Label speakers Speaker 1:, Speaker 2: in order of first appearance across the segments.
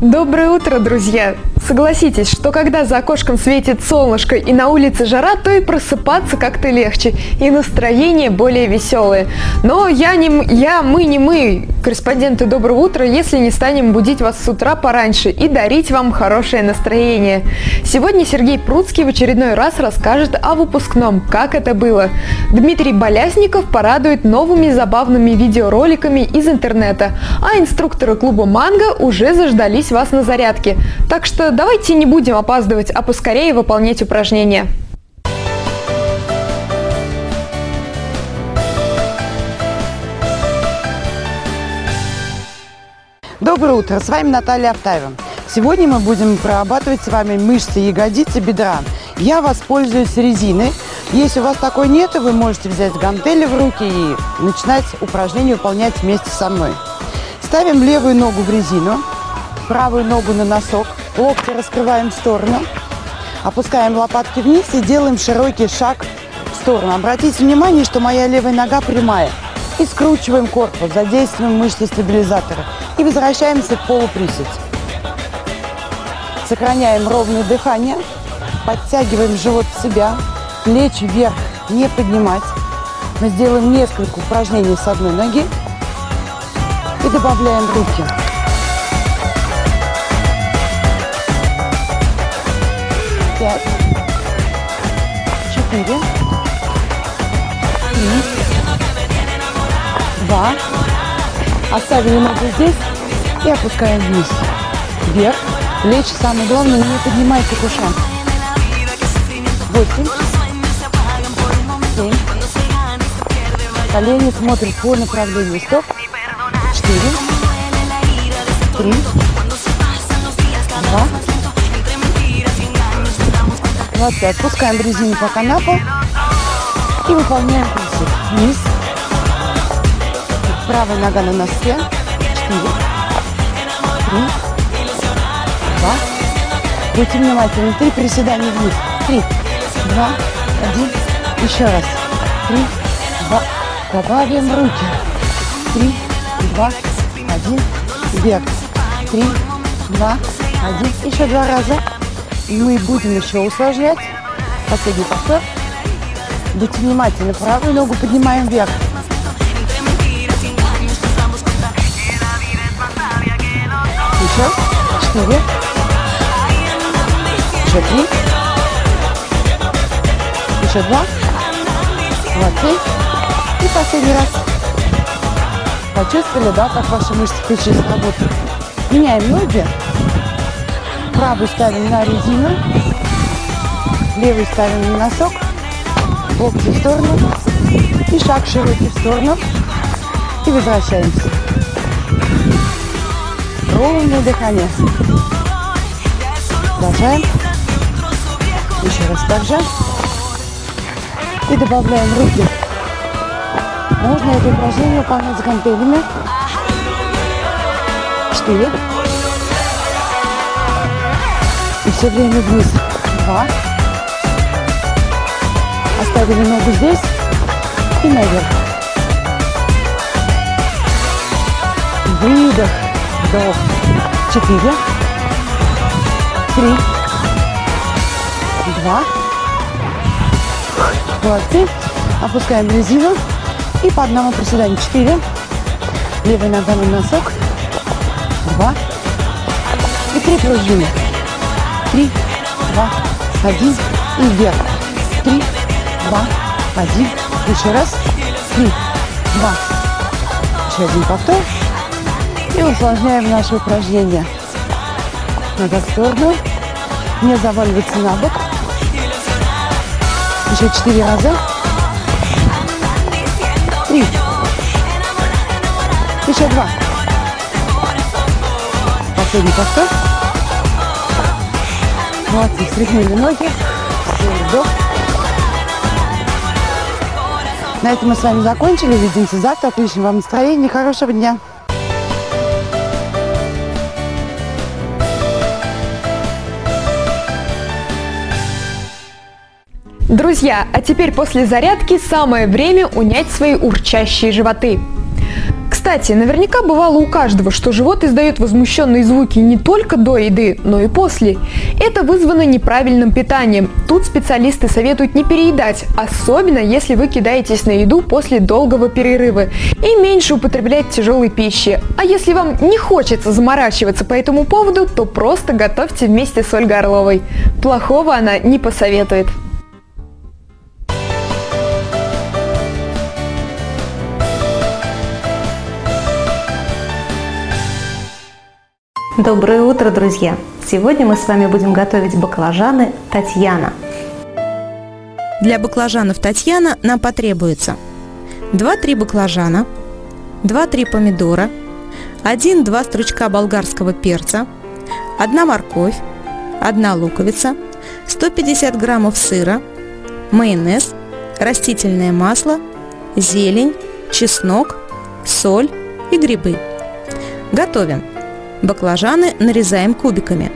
Speaker 1: Доброе утро, друзья! Согласитесь, что когда за окошком светит солнышко и на улице жара, то и просыпаться как-то легче, и настроение более веселое. Но мы не мы, корреспонденты Доброго утра, если не станем будить вас с утра пораньше и дарить вам хорошее настроение. Сегодня Сергей Пруцкий в очередной раз расскажет о выпускном, как это было. Дмитрий Болязников порадует новыми забавными видеороликами из интернета, а инструкторы клуба «Манго» уже заждались вас на зарядке. Так что давайте не будем опаздывать, а поскорее выполнять упражнения.
Speaker 2: Доброе утро, с вами Наталья Автаева. Сегодня мы будем прорабатывать с вами мышцы ягодицы, бедра. Я воспользуюсь резиной. Если у вас такой нет, вы можете взять гантели в руки и начинать упражнение выполнять вместе со мной. Ставим левую ногу в резину, правую ногу на носок, локти раскрываем в сторону, опускаем лопатки вниз и делаем широкий шаг в сторону. Обратите внимание, что моя левая нога прямая. И скручиваем корпус, задействуем мышцы стабилизатора и возвращаемся к полуприсед. Сохраняем ровное дыхание, подтягиваем живот в себя, плечи вверх не поднимать. Мы сделаем несколько упражнений с одной ноги и добавляем руки. 5, 4, 3, 2. Оставили ногу здесь и опускаем вниз. Вверх. Плечи, самое главное, не поднимайте к ушам. 8, 7. Колени смотрят по направлению. Стоп. 4, 3, 2, 25. Пускаем резину пока на пол и выполняем присед. Вниз. Правая нога на носке. 4, 3, 2. Будьте внимательны. 3 приседания вниз. 3, 2, 1. Еще раз. 3, 2. Добавим руки. 3, 2, 1. Вверх. 3, 2, 1. Еще 2 раза. И мы будем еще усложнять. Последний повтор. Будьте внимательны. Правую ногу поднимаем вверх. Еще 4. Еще 3. Еще 2. Молодцы. И последний раз. Почувствовали, да, как ваши мышцы плечи работают? Меняем ноги. Правую ставим на резину. Левую ставим на носок. Локти в сторону. И шаг широкий в сторону. И возвращаемся. Ровное дыхание. Продолжаем. Еще раз так же. И добавляем руки. Можно это упражнение выполнять с гантелями. 4. И все время вниз. 2. Оставили ногу здесь и наверх. Выдох. Вдох. 4, 3, 2. Молодцы. Опускаем резину. И по одному приседанию. 4. Левая нога на носок. 2. И 3 пружины. 3, 2, 1. И вверх. 3, 2, 1. Еще раз. 3, 2. Еще один повтор. И усложняем наше упражнение. Нога в сторону. Не заваливаться на бок. Еще 4 раза. 3. Еще 2. Последний повтор. Молодцы. Встряхнули ноги. Вдох. На этом мы с вами закончили. Увидимся завтра. Отличного вам настроения. Хорошего дня.
Speaker 1: Друзья, а теперь после зарядки самое время унять свои урчащие животы. Кстати, наверняка бывало у каждого, что живот издает возмущенные звуки не только до еды, но и после. Это вызвано неправильным питанием. Тут специалисты советуют не переедать, особенно если вы кидаетесь на еду после долгого перерыва, и меньше употреблять тяжелой пищи. А если вам не хочется заморачиваться по этому поводу, то просто готовьте вместе с Ольгой Орловой. Плохого она не посоветует.
Speaker 3: Доброе утро, друзья! Сегодня мы с вами будем готовить баклажаны Татьяна. Для баклажанов Татьяна нам потребуется 2-3 баклажана, 2-3 помидора, 1-2 стручка болгарского перца, 1 морковь, 1 луковица, 150 граммов сыра, майонез, растительное масло, зелень, чеснок, соль и грибы. Готовим. Баклажаны нарезаем кубиками.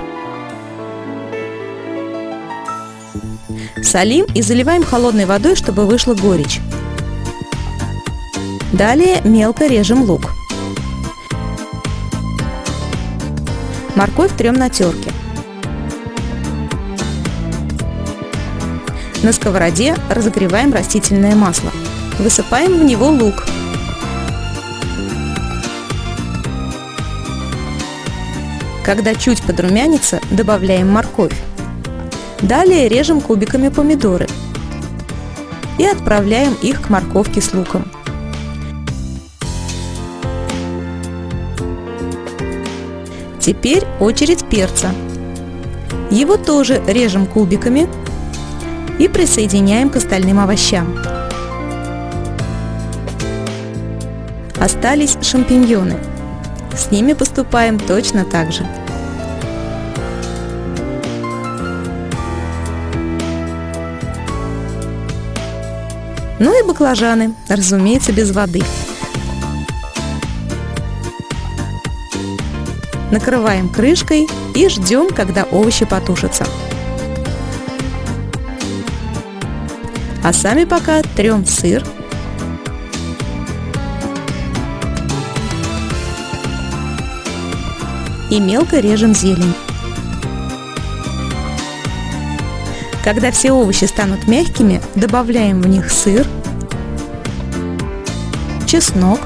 Speaker 3: Солим и заливаем холодной водой, чтобы вышла горечь. Далее мелко режем лук. Морковь трем на терке. На сковороде разогреваем растительное масло. Высыпаем в него лук. Когда чуть подрумянится, добавляем морковь. Далее режем кубиками помидоры и отправляем их к морковке с луком. Теперь очередь перца. Его тоже режем кубиками и присоединяем к остальным овощам. Остались шампиньоны. С ними поступаем точно так же. Ну и баклажаны, разумеется, без воды. Накрываем крышкой и ждем, когда овощи потушатся. А сами пока трем сыр, и мелко режем зелень. Когда все овощи станут мягкими, добавляем в них сыр, чеснок,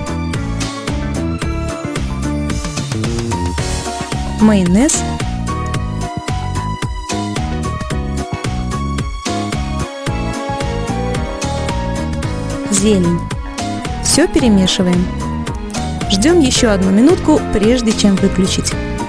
Speaker 3: майонез, зелень. Все перемешиваем. Ждем еще 1 минутку, прежде чем выключить.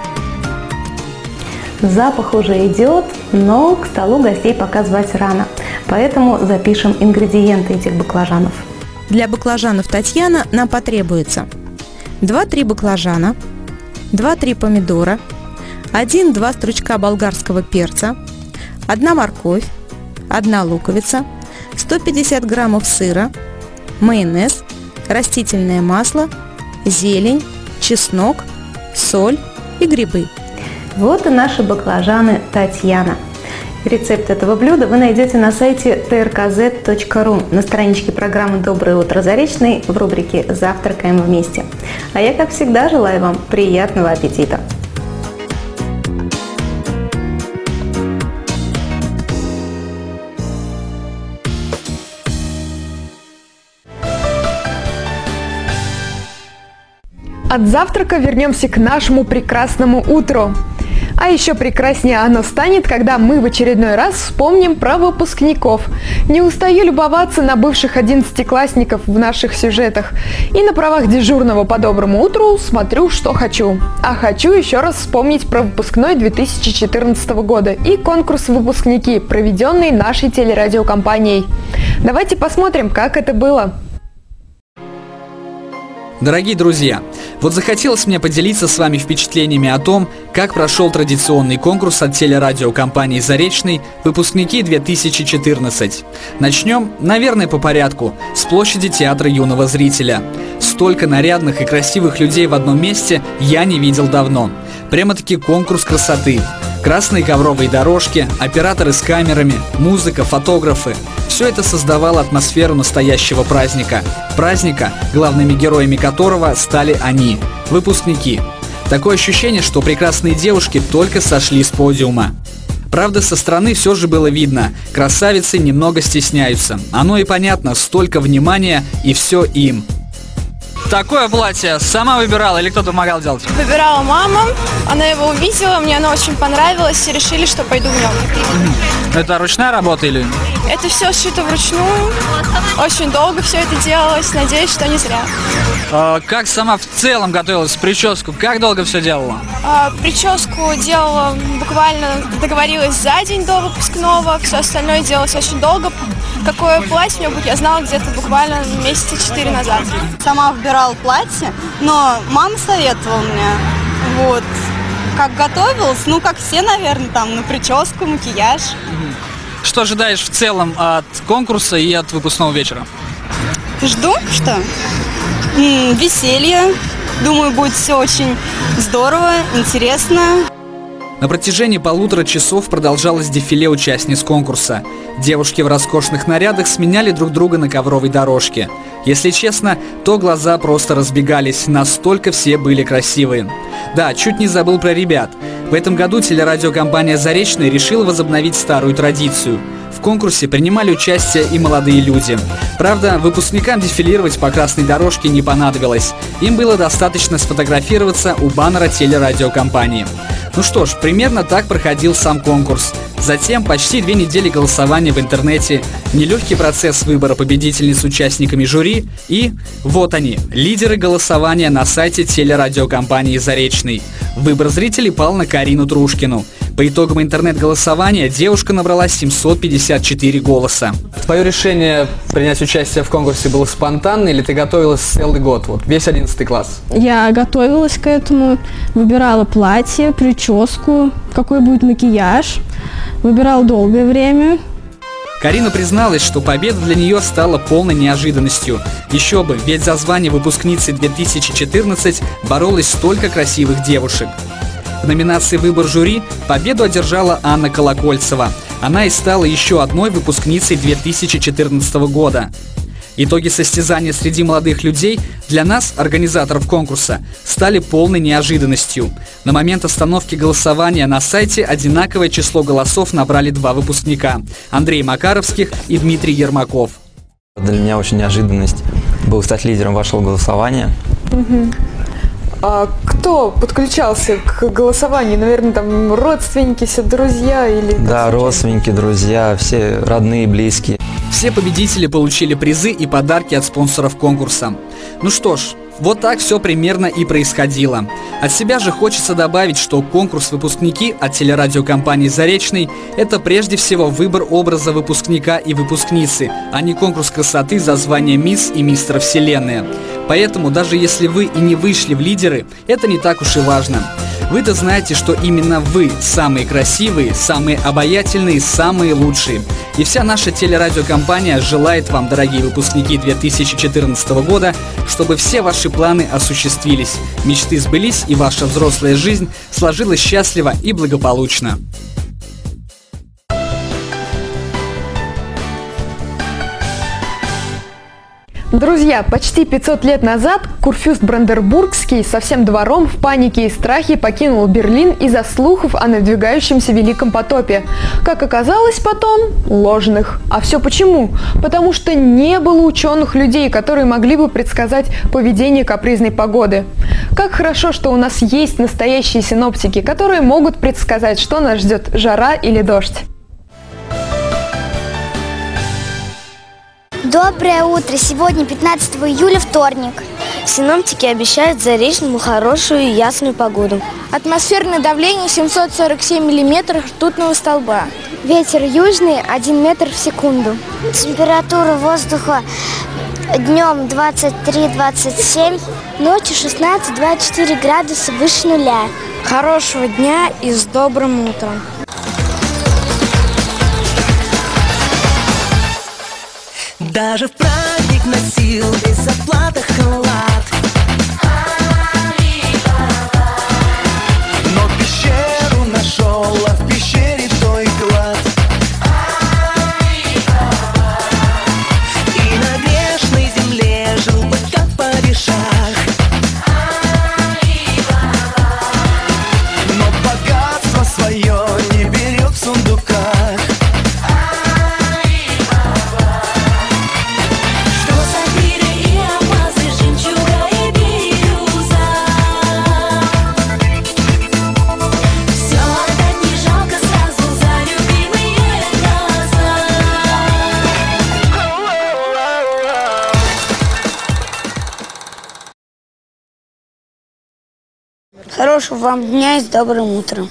Speaker 3: Запах уже идет, но к столу гостей пока звать рано, поэтому запишем ингредиенты этих баклажанов. Для баклажанов Татьяна нам потребуется 2-3 баклажана, 2-3 помидора, 1-2 стручка болгарского перца, 1 морковь, 1 луковица, 150 граммов сыра, майонез, растительное масло, зелень, чеснок, соль и грибы. Вот и наши баклажаны Татьяна. Рецепт этого блюда вы найдете на сайте trkz.ru на страничке программы «Доброе утро, Заречный» в рубрике «Завтракаем вместе». А я, как всегда, желаю вам приятного аппетита!
Speaker 1: От завтрака вернемся к нашему прекрасному утру. А еще прекраснее оно станет, когда мы в очередной раз вспомним про выпускников. Не устаю любоваться на бывших 11-классников в наших сюжетах. И на правах дежурного по доброму утру смотрю, что хочу. А хочу еще раз вспомнить про выпускной 2014 года и конкурс «Выпускники», проведенный нашей телерадиокомпанией. Давайте посмотрим, как это было.
Speaker 4: Дорогие друзья, вот захотелось мне поделиться с вами впечатлениями о том, как прошел традиционный конкурс от телерадиокомпании «Заречный» «Выпускники 2014». Начнем, наверное, по порядку, с площади театра юного зрителя. Столько нарядных и красивых людей в одном месте я не видел давно. Прямо-таки конкурс красоты. Красные ковровые дорожки, операторы с камерами, музыка, фотографы. Все это создавало атмосферу настоящего праздника. Праздника, главными героями которого стали они, выпускники. Такое ощущение, что прекрасные девушки только сошли с подиума. Правда, со стороны все же было видно, красавицы немного стесняются. Оно и понятно, столько внимания и все им. Такое платье сама выбирала или кто-то помогал делать?
Speaker 5: Выбирала мама, она его увидела, мне оно очень понравилось и решили, что пойду в нем.
Speaker 4: Это ручная работа или?
Speaker 5: Это все сшито вручную, очень долго все это делалось, надеюсь, что не зря.
Speaker 4: Как сама в целом готовилась к прическу? Как долго все делала?
Speaker 5: Прическу делала буквально, договорилась за день до выпускного, все остальное делалось очень долго. Какое платье мне будет, я знала где-то буквально месяца 4 назад.
Speaker 6: Сама выбирала платье, но мама советовала мне. Вот. Как готовилась, ну, как все, наверное, там, на прическу, макияж.
Speaker 4: Что ожидаешь в целом от конкурса и от выпускного вечера?
Speaker 6: Жду, что? Веселье. Думаю, будет все очень здорово, интересно.
Speaker 4: На протяжении 1,5 часов продолжалось дефиле участниц конкурса. Девушки в роскошных нарядах сменяли друг друга на ковровой дорожке. Если честно, то глаза просто разбегались, настолько все были красивые. Да, чуть не забыл про ребят. В этом году телерадиокомпания «Заречный» решила возобновить старую традицию. В конкурсе принимали участие и молодые люди. Правда, выпускникам дефилировать по красной дорожке не понадобилось. Им было достаточно сфотографироваться у баннера телерадиокомпании. Ну что ж, примерно так проходил сам конкурс. Затем почти 2 недели голосования в интернете, нелегкий процесс выбора победительниц участниками жюри и вот они, лидеры голосования на сайте телерадиокомпании «Заречный». Выбор зрителей пал на Карину Трушкину. По итогам интернет-голосования девушка набрала 754 голоса. Твое решение принять участие в конкурсе было спонтанно или ты готовилась целый год, вот весь 11 класс?
Speaker 7: Я готовилась к этому, выбирала платье, прическу, какой будет макияж, выбирала долгое время.
Speaker 4: Карина призналась, что победа для нее стала полной неожиданностью. Еще бы, ведь за звание выпускницы 2014 боролось столько красивых девушек. В номинации «Выбор жюри» победу одержала Анна Колокольцева. Она и стала еще одной выпускницей 2014 года. Итоги состязания среди молодых людей для нас, организаторов конкурса, стали полной неожиданностью. На момент остановки голосования на сайте одинаковое число голосов набрали 2 выпускника – Андрей Макаровских и Дмитрий Ермаков.
Speaker 8: Для меня очень неожиданность был стать лидером вашего голосования.
Speaker 1: А кто подключался к голосованию? Наверное, там родственники, все друзья или...
Speaker 8: Да, родственники, друзья, все родные, близкие.
Speaker 4: Все победители получили призы и подарки от спонсоров конкурса. Ну что ж, вот так все примерно и происходило. От себя же хочется добавить, что конкурс «Выпускники» от телерадиокомпании «Заречный» – это прежде всего выбор образа выпускника и выпускницы, а не конкурс красоты за звание «Мисс» и «Мистер Вселенная». Поэтому даже если вы и не вышли в лидеры, это не так уж и важно. Вы-то знаете, что именно вы самые красивые, самые обаятельные, самые лучшие. И вся наша телерадиокомпания желает вам, дорогие выпускники 2014 года, чтобы все ваши планы осуществились, мечты сбылись и ваша взрослая жизнь сложилась счастливо и благополучно.
Speaker 1: Друзья, почти 500 лет назад Курфюрст Бранденбургский со всем двором в панике и страхе покинул Берлин из-за слухов о надвигающемся Великом потопе. Как оказалось потом, ложных. А все почему? Потому что не было ученых людей, которые могли бы предсказать поведение капризной погоды. Как хорошо, что у нас есть настоящие синоптики, которые могут предсказать, что нас ждет жара или дождь.
Speaker 9: Доброе утро! Сегодня 15 июля, вторник. Синоптики обещают Заречному хорошую и ясную погоду.
Speaker 5: Атмосферное давление 747 миллиметров ртутного столба.
Speaker 9: Ветер южный 1 метр в секунду. Температура воздуха днем 23-27, ночью 16-24 градуса выше нуля.
Speaker 5: Хорошего дня и с добрым утром!
Speaker 10: Даже в праздник носил без зарплаты халат. Но
Speaker 9: Хорошего вам дня и с добрым утром.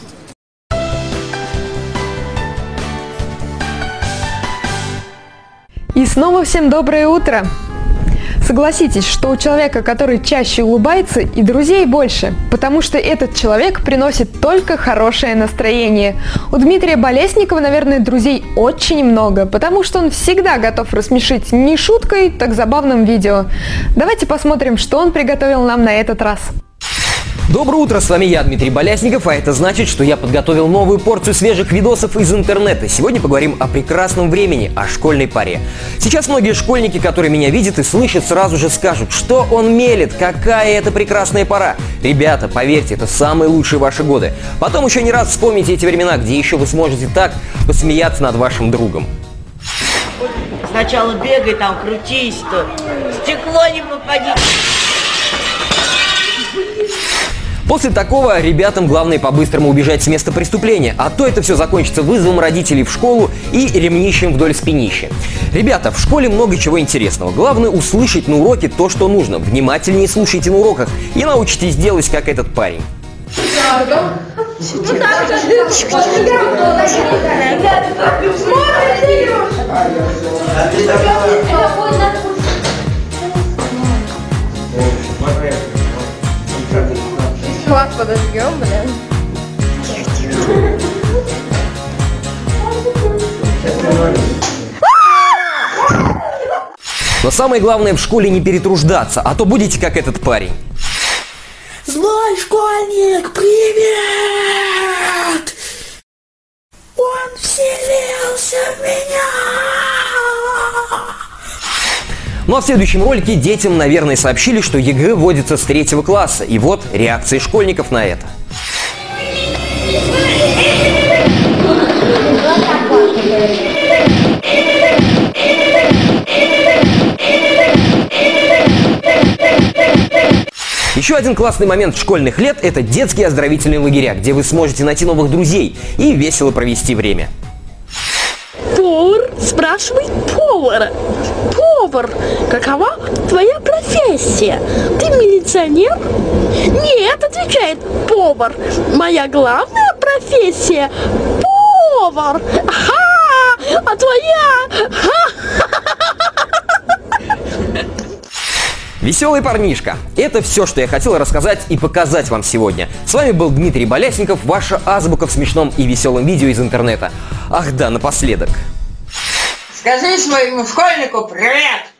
Speaker 1: И снова всем доброе утро! Согласитесь, что у человека, который чаще улыбается, и друзей больше, потому что этот человек приносит только хорошее настроение. У Дмитрия Болесникова, наверное, друзей очень много, потому что он всегда готов рассмешить не шуткой, так забавным видео. Давайте посмотрим, что он приготовил нам на этот раз.
Speaker 11: Доброе утро, с вами я, Дмитрий Болесников, а это значит, что я подготовил новую порцию свежих видосов из интернета. Сегодня поговорим о прекрасном времени, о школьной паре. Сейчас многие школьники, которые меня видят и слышат, сразу же скажут, что он мелет, какая это прекрасная пора. Ребята, поверьте, это самые лучшие ваши годы. Потом еще не раз вспомните эти времена, где еще вы сможете так посмеяться над вашим другом.
Speaker 12: Сначала бегай там, крутись, то стекло не попади.
Speaker 11: После такого ребятам главное по-быстрому убежать с места преступления, а то это все закончится вызовом родителей в школу и ремнищем вдоль спинища. Ребята, в школе много чего интересного. Главное услышать на уроке то, что нужно. Внимательнее слушайте на уроках и научитесь делать, как этот парень.
Speaker 13: Флаг подожгем, блин.
Speaker 11: Но самое главное в школе не перетруждаться, а то будете как этот парень.
Speaker 10: Злой школьник, привет! Он вселился в меня!
Speaker 11: Ну а в следующем ролике детям, наверное, сообщили, что ЕГЭ вводится с 3 класса. И вот реакции школьников на это. Еще один классный момент школьных лет – это детские оздоровительные лагеря, где вы сможете найти новых друзей и весело провести время.
Speaker 14: Повар спрашивает повара. Повар, какова твоя профессия? Ты милиционер? Нет, отвечает повар. Моя главная профессия – повар. Ага, а твоя?
Speaker 11: Веселый парнишка. Это все, что я хотел рассказать и показать вам сегодня. С вами был Дмитрий Болесников, ваша азбука в смешном и веселом видео из интернета. Ах да, напоследок.
Speaker 12: Скажи своему школьнику привет!